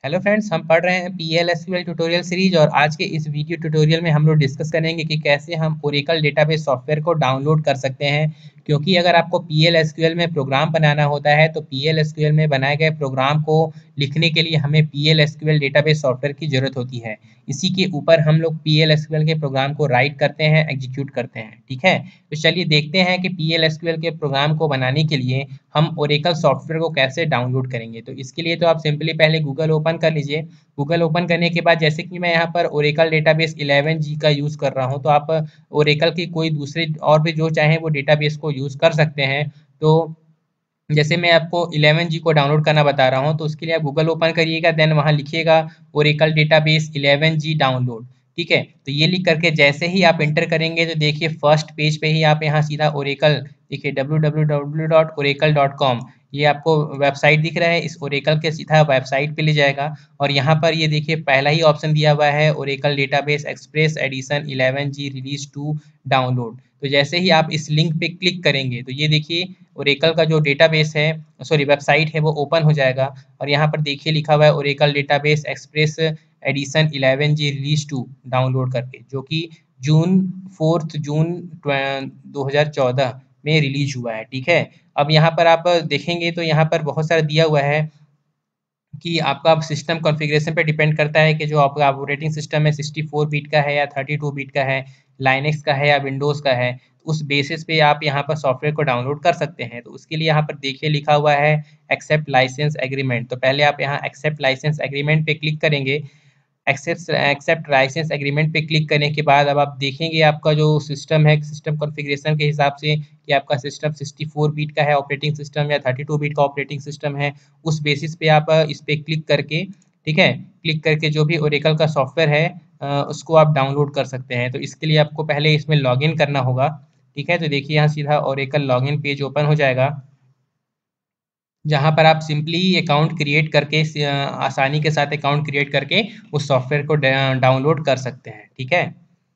Hello friends, हम पढ़ रहे हैं पीएल एसक्यूएल ट्यूटोरियल सीरीज। और आज के इस वीडियो ट्यूटोरियल में हम लोग डिस्कस करेंगे कि कैसे हम ओरेकल डेटाबेस सॉफ्टवेयर को डाउनलोड कर सकते हैं। क्योंकि अगर आपको पीएल एसक्यूएल में प्रोग्राम बनाना होता है तो पीएल एसक्यूएल में बनाए गए प्रोग्राम को लिखने के लिए हमें पीएल एसक्यूएल डेटाबेस सॉफ्टवेयर की जरूरत होती है। इसी के ऊपर हम लोग पीएल एसक्यूएल के प्रोग्राम को राइट करते हैं, एग्जीक्यूट करते हैं। ठीक है, तो चलिए देखते हैं कि पीएल एसक्यूएल के प्रोग्राम को बनाने के लिए हम ओरेकल सॉफ्टवेयर को कैसे डाउनलोड करेंगे। तो इसके लिए तो आप सिंपली पहले गूगल ओपन कर लीजिए। गूगल ओपन करने के बाद जैसे कि मैं यहाँ पर ओरेकल डेटाबेस 11G का यूज़ कर रहा हूँ, तो आप ओरेकल की कोई दूसरे और भी जो चाहें वो डेटाबेस को यूज़ कर सकते हैं। तो जैसे मैं आपको 11G को डाउनलोड करना बता रहा हूँ, तो उसके लिए आप गूगल ओपन करिएगा, देन वहाँ लिखिएगा ओरेकल डेटाबेस 11G डाउनलोड। ठीक है, तो ये लिख करके जैसे ही आप इंटर करेंगे तो देखिए फर्स्ट पेज पे ही आप यहाँ सीधा ओरेकल देखिए www.oracle.com ये आपको वेबसाइट दिख रहा है। इस ओरेकल के सीधा वेबसाइट पे ले जाएगा और यहाँ पर ये देखिए पहला ही ऑप्शन दिया हुआ है Oracle database express edition 11G release 2 download. तो जैसे ही आप इस लिंक पे क्लिक करेंगे तो ये देखिए ओरेकल का जो डेटाबेस है, सॉरी वेबसाइट है, वो ओपन हो जाएगा। और यहाँ पर देखिए लिखा हुआ है Oracle database express edition 11G release 2 download करके, जो कि जून 4 जून 2014 में रिलीज हुआ है। ठीक है, अब यहाँ पर आप देखेंगे तो यहाँ पर बहुत सारा दिया हुआ है कि आपका सिस्टम कॉन्फ़िगरेशन पे डिपेंड करता है कि जो आपका ऑपरेटिंग सिस्टम है 64 बिट का है या 32 बिट का है, लाइनेक्स का है या विंडोज़ का है। उस बेसिस पे आप यहाँ पर सॉफ्टवेयर को डाउनलोड कर सकते हैं। तो उसके लिए यहाँ पर देखिए लिखा हुआ है एक्सेप्ट लाइसेंस एग्रीमेंट। तो पहले आप यहाँ एक्सेप्ट लाइसेंस एग्रीमेंट पे क्लिक करेंगे। एक्सेप्ट लाइसेंस एग्रीमेंट पे क्लिक करने के बाद अब आप देखेंगे आपका जो सिस्टम है, सिस्टम कॉन्फ़िगरेशन के हिसाब से कि आपका सिस्टम 64 बिट का है ऑपरेटिंग सिस्टम या 32 बिट का ऑपरेटिंग सिस्टम है। उस बेसिस पे आप इस पे क्लिक करके, ठीक है, क्लिक करके जो भी ओरेकल का सॉफ्टवेयर है उसको आप डाउनलोड कर सकते हैं। तो इसके लिए आपको पहले इसमें लॉगिन करना होगा। ठीक है, तो देखिए यहाँ सीधा ओरेकल लॉगिन पेज ओपन हो जाएगा, जहाँ पर आप सिंपली अकाउंट क्रिएट करके आसानी के साथ अकाउंट क्रिएट करके उस सॉफ्टवेयर को डाउनलोड कर सकते हैं। ठीक है,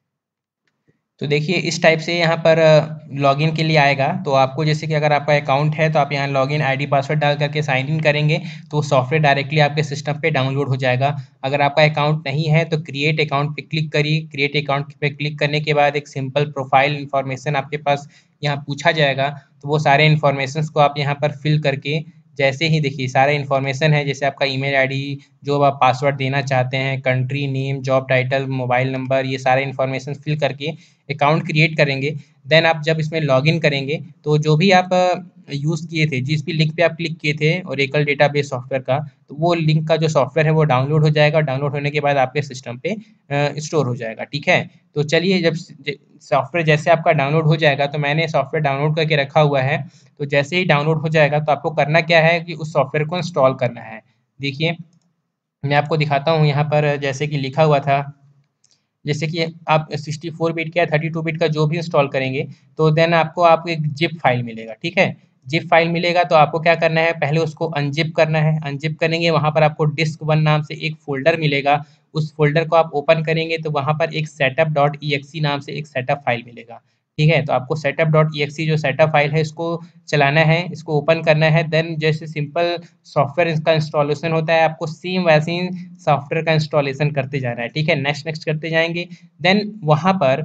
तो देखिए इस टाइप से यहाँ पर लॉगिन के लिए आएगा। तो आपको जैसे कि अगर आपका अकाउंट है तो आप यहाँ लॉगिन आईडी पासवर्ड डाल करके साइन इन करेंगे तो सॉफ्टवेयर डायरेक्टली आपके सिस्टम पे डाउनलोड हो जाएगा। अगर आपका अकाउंट नहीं है तो क्रिएट अकाउंट पे क्लिक करिए। क्रिएट अकाउंट पे क्लिक करने के बाद एक सिंपल प्रोफाइल इन्फॉर्मेशन आपके पास यहाँ पूछा जाएगा। तो वो सारे इन्फॉर्मेशन को आप यहाँ पर फिल करके, जैसे ही देखिए सारे इन्फॉर्मेशन है, जैसे आपका ईमेल आईडी, जो आप पासवर्ड देना चाहते हैं, country name, job title, mobile number, ये सारे इन्फॉर्मेशन फिल करके अकाउंट क्रिएट करेंगे। देन आप जब इसमें लॉगिन करेंगे तो जो भी आप यूज़ किए थे, जिस भी लिंक पे आप क्लिक किए थे ओरेकल डेटाबेस सॉफ्टवेयर का, तो वो लिंक का जो सॉफ्टवेयर है वो डाउनलोड हो जाएगा। डाउनलोड होने के बाद आपके सिस्टम पे स्टोर हो जाएगा। ठीक है, तो चलिए जब सॉफ्टवेयर जैसे आपका डाउनलोड हो जाएगा, तो मैंने सॉफ्टवेयर डाउनलोड करके रखा हुआ है। तो जैसे ही डाउनलोड हो जाएगा तो आपको करना क्या है कि उस सॉफ्टवेयर को इंस्टॉल करना है। देखिए मैं आपको दिखाता हूँ यहाँ पर, जैसे कि लिखा हुआ था, जैसे कि आप 64 बिट का या 32 बिट का जो भी इंस्टॉल करेंगे तो देन आपको एक जिप फाइल मिलेगा। ठीक है, जिप फाइल मिलेगा तो आपको क्या करना है, पहले उसको अनजिप करना है। अनजिप करेंगे, वहाँ पर आपको डिस्क वन नाम से एक फोल्डर मिलेगा। उस फोल्डर को आप ओपन करेंगे तो वहाँ पर एक सेटअप डॉट ई एक्सी नाम से एक सेटअप फाइल मिलेगा। ठीक है, तो आपको सेटअप डॉट ई एक्सी जो सेटअप फाइल है इसको चलाना है, इसको ओपन करना है। देन जैसे सिंपल सॉफ्टवेयर इसका इंस्टॉलेशन होता है, आपको सेम वैसे ही सॉफ्टवेयर का इंस्टॉलेशन करते जाना है। ठीक है, नेक्स्ट नेक्स्ट करते जाएंगे। देन वहाँ पर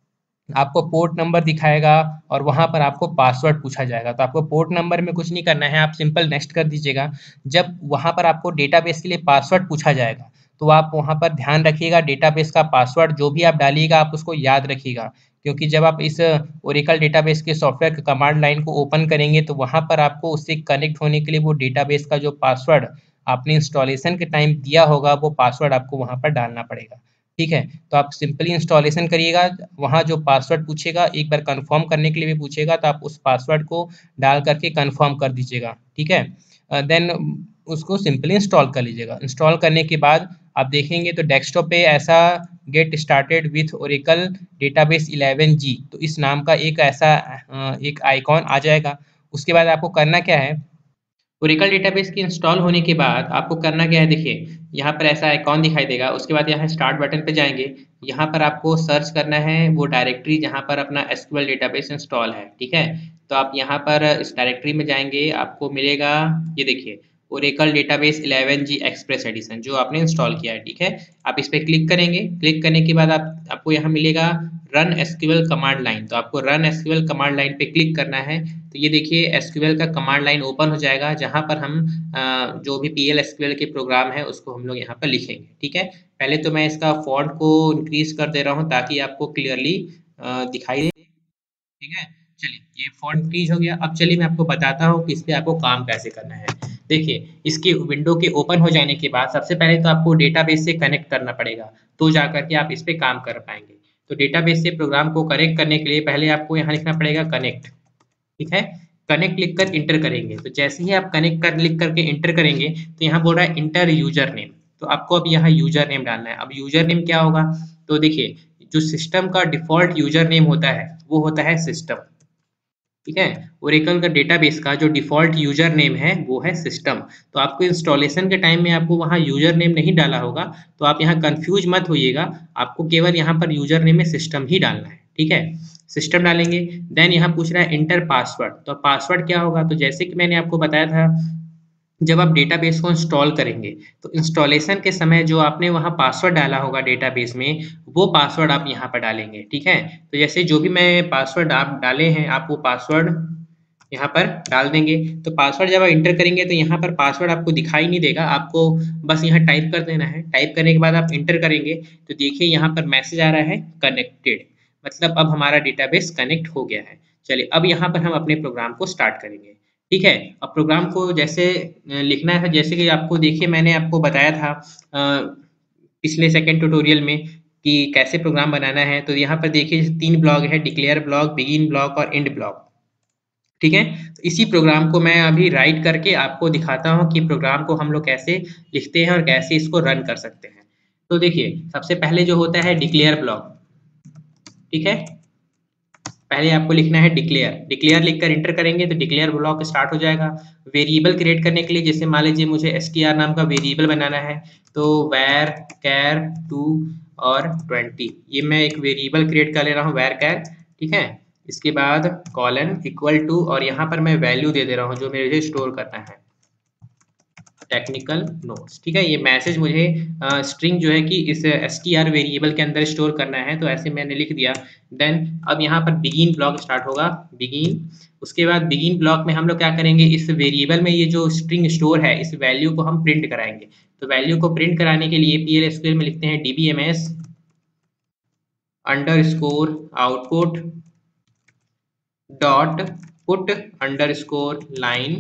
आपको पोर्ट नंबर दिखाएगा और वहाँ पर आपको पासवर्ड पूछा जाएगा। तो आपको पोर्ट नंबर में कुछ नहीं करना है, आप सिंपल नेक्स्ट कर दीजिएगा। जब वहाँ पर आपको डेटाबेस के लिए पासवर्ड पूछा जाएगा तो आप वहाँ पर ध्यान रखिएगा, डेटाबेस का पासवर्ड जो भी आप डालिएगा आप उसको याद रखिएगा। क्योंकि जब आप इस ओरेकल डेटाबेस के सॉफ्टवेयर के कमांड लाइन को ओपन करेंगे तो वहाँ पर आपको उससे कनेक्ट होने के लिए वो डेटाबेस का जो पासवर्ड आपने इंस्टॉलेशन के टाइम दिया होगा वो पासवर्ड आपको वहाँ पर डालना पड़ेगा। ठीक है, तो आप सिंपली इंस्टॉलेशन करिएगा। वहाँ जो पासवर्ड पूछेगा, एक बार कंफर्म करने के लिए भी पूछेगा, तो आप उस पासवर्ड को डाल करके कंफर्म कर दीजिएगा। ठीक है, देन उसको सिंपली इंस्टॉल कर लीजिएगा। इंस्टॉल करने के बाद आप देखेंगे तो डेस्कटॉप पे ऐसा get started with Oracle database 11G, तो इस नाम का एक ऐसा एक आइकॉन आ जाएगा। उसके बाद आपको करना क्या है, ओरेकल डेटाबेस के इंस्टॉल होने के बाद आपको करना क्या है, देखिए यहाँ पर ऐसा आइकॉन दिखाई देगा। उसके बाद यहाँ स्टार्ट बटन पे जाएंगे, यहाँ पर आपको सर्च करना है वो डायरेक्टरी जहाँ पर अपना एसक्यूएल डेटाबेस इंस्टॉल है। ठीक है, तो आप यहाँ पर इस डायरेक्टरी में जाएंगे, आपको मिलेगा, ये देखिए Oracle database 11G express addition जो आपने इंस्टॉल किया है, ठीक है। आप इस पे क्लिक करेंगे, क्लिक करने के बाद आपको यहाँ मिलेगा रन एसक्यूएल कमांड लाइन, तो आपको रन एसक्यूएल कमांड लाइन पे क्लिक करना है। तो ये देखिए एसक्यूएल का कमांड लाइन ओपन हो जाएगा, जहाँ पर हम जो भी पीएल एसक्यूएल के प्रोग्राम है उसको हम लोग यहाँ पर लिखेंगे, ठीक है। पहले तो मैं इसका फॉन्ट को इंक्रीज कर दे रहा हूँ ताकि आपको क्लियरली दिखाई दे, ठीक है। चलिए ये फॉन्ट इंक्रीज हो गया। अब चलिए मैं आपको बताता हूँ कि इस पे आपको काम कैसे करना है। देखिए इसके विंडो के ओपन हो जाने के बाद सबसे पहले तो आपको डेटाबेस से कनेक्ट करना पड़ेगा, तो जा करके आप इस पे काम कर पाएंगे। तो डेटाबेस से प्रोग्राम को कनेक्ट करने के लिए पहले आपको यहाँ लिखना पड़ेगा कनेक्ट, ठीक है। कनेक्ट लिख कर इंटर करेंगे, तो जैसे ही आप कनेक्ट कर लिख करके इंटर करेंगे तो यहाँ बोल रहा है इंटर यूजर नेम, तो आपको अब यहाँ यूजर नेम डालना है। अब यूजर नेम क्या होगा, तो देखिए जो सिस्टम का डिफॉल्ट यूजर नेम होता है वो होता है सिस्टम, ठीक है। ओरेकल का डेटाबेस का जो डिफ़ॉल्ट यूज़र नेम है वो है सिस्टम। तो आपको इंस्टॉलेशन के टाइम में आपको वहाँ यूज़र नेम नहीं डाला होगा, तो आप यहाँ कन्फ्यूज़ मत होइएगा। आपको केवल यहाँ पर यूज़र नेम में सिस्टम ही डालना है, ठीक है। सिस्टम डालेंगे, देन यहाँ पूछ रहा है एंटर पासवर्ड, तो पासवर्ड क्या होगा, तो जैसे कि मैंने आपको बताया था जब आप डेटाबेस को इंस्टॉल करेंगे तो इंस्टॉलेशन के समय जो आपने वहाँ पासवर्ड डाला होगा डेटाबेस में, वो पासवर्ड आप यहाँ पर डालेंगे, ठीक है। तो जैसे जो भी मैं पासवर्ड आप डाले हैं आप वो पासवर्ड यहाँ पर डाल देंगे। तो पासवर्ड जब आप इंटर करेंगे तो यहाँ पर पासवर्ड आपको दिखाई नहीं देगा, आपको बस यहाँ टाइप कर देना है। टाइप करने के बाद आप इंटर करेंगे तो देखिए यहाँ पर मैसेज आ रहा है कनेक्टेड, मतलब अब हमारा डेटाबेस कनेक्ट हो गया है। चलिए अब यहाँ पर हम अपने प्रोग्राम को स्टार्ट करेंगे, ठीक है। अब प्रोग्राम को जैसे लिखना है, जैसे कि आपको देखिए मैंने आपको बताया था पिछले सेकंड ट्यूटोरियल में कि कैसे प्रोग्राम बनाना है। तो यहाँ पर देखिए 3 ब्लॉक है, डिक्लेयर ब्लॉक, बिगिन ब्लॉक और एंड ब्लॉक, ठीक है। तो इसी प्रोग्राम को मैं अभी राइट करके आपको दिखाता हूँ कि प्रोग्राम को हम लोग कैसे लिखते हैं और कैसे इसको रन कर सकते हैं। तो देखिए सबसे पहले जो होता है डिक्लेयर ब्लॉक, ठीक है। पहले आपको लिखना है डिक्लेयर, डिक्लेयर लिखकर इंटर करेंगे तो डिक्लेयर ब्लॉक स्टार्ट हो जाएगा। वेरिएबल क्रिएट करने के लिए जैसे मान लीजिए मुझे str नाम का वेरिएबल बनाना है, तो var char 2 और 20 ये मैं एक वेरिएबल क्रिएट कर ले रहा हूँ var char, ठीक है। इसके बाद कॉलन इक्वल टू और यहाँ पर मैं वैल्यू दे दे रहा हूँ जो मुझे स्टोर करना है, टेक्निकल नोट्स, ठीक है। ये मैसेज मुझे स्ट्रिंग जो है कि इस str वेरिएबल के अंदर स्टोर करना है, तो ऐसे मैंने लिख दिया। देन अब यहाँ पर बिगिन ब्लॉक स्टार्ट होगा, बिगिन। उसके बाद बिगिन ब्लॉक में हम लोग क्या करेंगे, इस वेरिएबल में ये जो स्ट्रिंग स्टोर है इस वैल्यू को हम प्रिंट कराएंगे। तो वैल्यू को प्रिंट कराने के लिए PL/SQL में लिखते हैं dbms underscore output dot put underscore line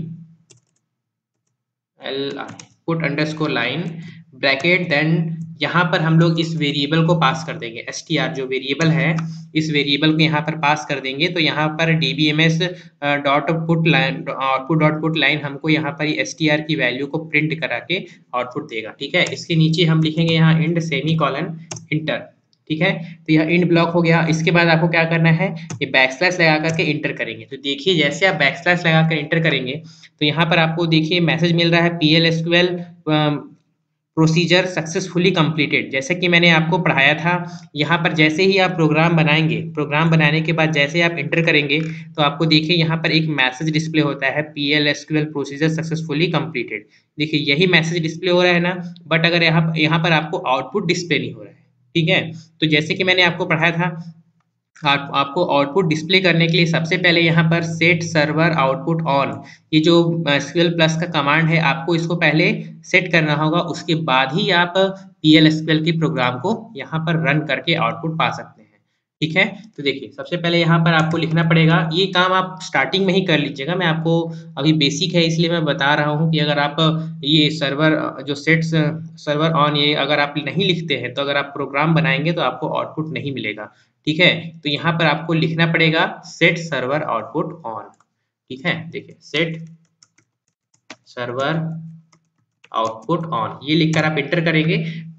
put underscore line bracket, then यहाँ पर हम लोग इस वेरिएबल को पास कर देंगे str जो वेरिएबल है इस वेरिएबल को यहाँ पर पास कर देंगे। तो यहाँ पर dbms dot put line output dot put line हमको यहाँ पर str की वैल्यू को प्रिंट करा के आउटपुट देगा, ठीक है। इसके नीचे हम लिखेंगे यहाँ इंड सेमी कॉलन इंटर, ठीक है। तो यह इंड ब्लॉक हो गया। इसके बाद आपको क्या करना है, ये बैकस्लैश लगा करके इंटर करेंगे। तो देखिए जैसे आप बैकस्लैश लगा कर इंटर करेंगे तो यहाँ पर आपको देखिए मैसेज मिल रहा है PL/SQL प्रोसीजर सक्सेसफुली कंप्लीटेड। जैसे कि मैंने आपको पढ़ाया था, यहाँ पर जैसे ही आप प्रोग्राम बनाएंगे, प्रोग्राम बनाने के बाद जैसे आप इंटर करेंगे तो आपको देखिए यहाँ पर एक मैसेज डिस्प्ले होता है PL/SQL प्रोसीजर सक्सेसफुली कंप्लीटेड। देखिए यही मैसेज डिस्प्ले हो रहा है ना, बट अगर यहाँ पर आपको आउटपुट डिस्प्ले नहीं हो रहा है, ठीक है। तो जैसे कि मैंने आपको पढ़ाया था आपको आउटपुट डिस्प्ले करने के लिए सबसे पहले यहाँ पर सेट सर्वर आउटपुट ऑन, ये जो SQL प्लस का कमांड है आपको इसको पहले सेट करना होगा, उसके बाद ही आप PL/SQL के प्रोग्राम को यहाँ पर रन करके आउटपुट पा सकते हैं, ठीक है। तो देखिए सबसे पहले यहाँ पर आपको लिखना पड़ेगा, ये काम आप स्टार्टिंग में ही कर लीजिएगा। मैं आपको अभी बेसिक है इसलिए मैं बता रहा हूँ कि अगर आप ये सर्वर जो सेट सर्वर ऑन ये अगर आप नहीं लिखते हैं तो अगर आप प्रोग्राम बनाएंगे तो आपको आउटपुट नहीं मिलेगा, ठीक है। तो यहाँ पर आपको लिखना पड़ेगा सेट सर्वर आउटपुट ऑन, ठीक है। देखिए सेट सर्वर आउटपुट ऑन ये लिखकर आप एंटर करेंगे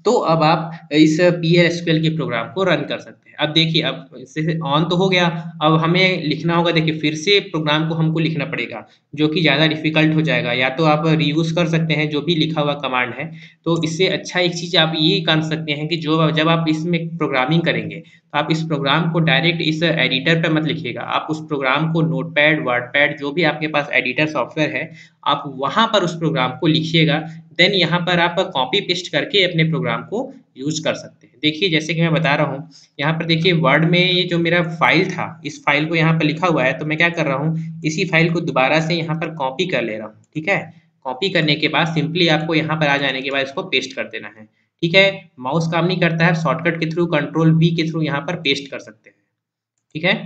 तो अब आप इस PL/SQL के प्रोग्राम को रन कर सकते हैं। अब देखिए, अब जैसे ऑन तो हो गया, अब हमें लिखना होगा। देखिए फिर से प्रोग्राम को हमको लिखना पड़ेगा, जो कि ज़्यादा डिफ़िकल्ट हो जाएगा। या तो आप रीयूज़ कर सकते हैं जो भी लिखा हुआ कमांड है। तो इससे अच्छा एक चीज़ आप ये कर सकते हैं कि जो जब आप इसमें प्रोग्रामिंग करेंगे, तो आप इस प्रोग्राम को डायरेक्ट इस एडिटर पे मत लिखिएगा। आप उस प्रोग्राम को नोटपैड, वर्डपैड जो भी आपके पास एडिटर सॉफ्टवेयर है, आप वहाँ पर उस प्रोग्राम को लिखिएगा। देन यहाँ पर आप कॉपी पेस्ट करके अपने प्रोग्राम को यूज़ कर सकते हैं। देखिए जैसे कि मैं बता रहा हूँ, यहाँ पर देखिए वर्ड में ये जो मेरा फ़ाइल था, इस फ़ाइल को यहाँ पर लिखा हुआ है, तो मैं क्या कर रहा हूँ, इसी फ़ाइल को दोबारा से यहाँ पर कॉपी कर ले रहा हूँ, ठीक है? कॉपी करने के बाद सिंपली आपको यहाँ पर आ जाने के बाद इसको पेस्ट कर देना है, ठीक है? माउस काम नहीं करता है, शॉर्टकट के थ्रू कंट्रोल V के थ्रू यहाँ पर पेस्ट कर सकते हैं, ठीक है?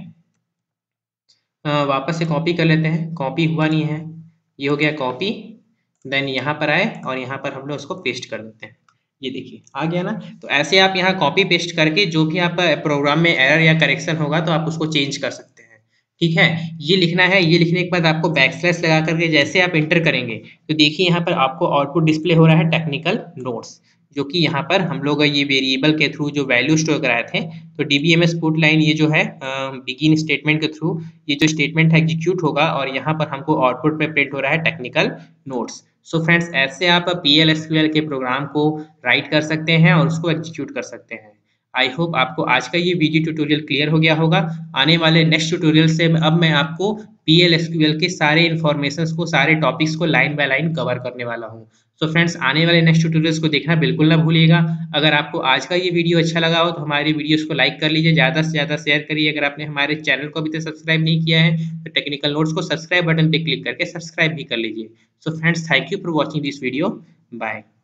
वापस से कॉपी कर लेते हैं, कॉपी हुआ नहीं है, ये हो गया कॉपी। देन यहाँ पर आए और यहाँ पर हम लोग उसको पेस्ट कर देते हैं। ये देखिए आ गया ना। तो ऐसे आप यहाँ कॉपी पेस्ट करके जो भी आप प्रोग्राम में एरर या करेक्शन होगा तो आप उसको चेंज कर सकते हैं, ठीक है? ये लिखना है, ये लिखने के बाद आपको बैकस्लैश लगा करके जैसे आप इंटर करेंगे, तो देखिए यहाँ पर आपको आउटपुट डिस्प्ले हो रहा है टेक्निकल नोट्स, जो कि यहाँ पर हम लोग ये वेरिएबल के थ्रू जो वैल्यू स्टोर कराए थे। तो डीबीएमएस पुट लाइन ये जो है बिगिन स्टेटमेंट के थ्रू ये जो स्टेटमेंट है एग्जीक्यूट होगा और यहाँ पर हमको आउटपुट में प्रिंट हो रहा है टेक्निकल नोट्स। सो फ्रेंड्स, ऐसे आप PL/SQL के प्रोग्राम को राइट कर सकते हैं और उसको एग्जीक्यूट कर सकते हैं। आई होप आपको आज का ये वीडियो ट्यूटोरियल क्लियर हो गया होगा। आने वाले नेक्स्ट ट्यूटोरियल से अब मैं आपको PL/SQL के सारे इन्फॉर्मेशंस को, सारे टॉपिक्स को लाइन बाय लाइन कवर करने वाला हूँ। सो फ्रेंड्स, आने वाले नेक्स्ट ट्यूटोरियल्स को देखना बिल्कुल ना भूलिएगा। अगर आपको आज का ये वीडियो अच्छा लगा हो तो हमारी वीडियोस को लाइक कर लीजिए, ज़्यादा से ज़्यादा शेयर करिए। अगर आपने हमारे चैनल को अभी तक सब्सक्राइब नहीं किया है तो टेक्निकल नोट्स को सब्सक्राइब बटन पे क्लिक करके सब्सक्राइब भी कर लीजिए। So friends, thank you for watching this video. Bye.